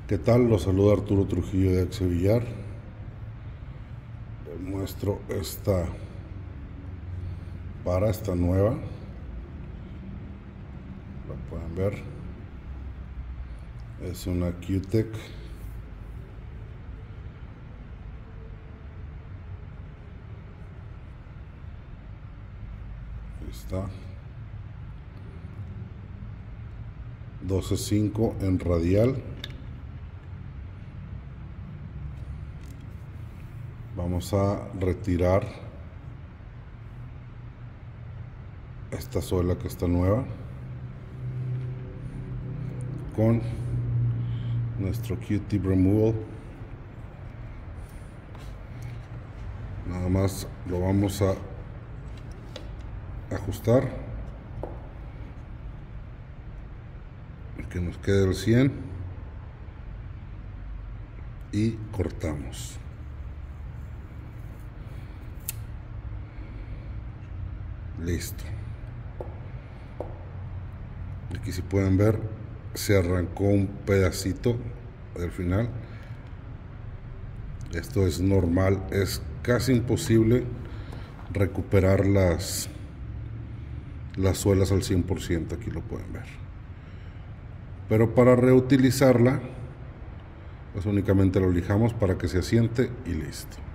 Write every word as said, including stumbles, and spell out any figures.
¿Qué tal? Los saluda Arturo Trujillo de Axevillar. Les muestro esta para esta nueva. La pueden ver. Es una Q-Tech. Ahí está. doce punto cinco en radial. Vamos a retirar esta suela que está nueva con nuestro Q-Tip Removal. Nada más lo vamos a ajustar que nos quede el cien y cortamos. Listo. Aquí, si pueden ver, se arrancó un pedacito del final. Esto es normal, es casi imposible recuperar las las suelas al cien por ciento. Aquí lo pueden ver, pero para reutilizarla pues únicamente lo lijamos para que se asiente y listo.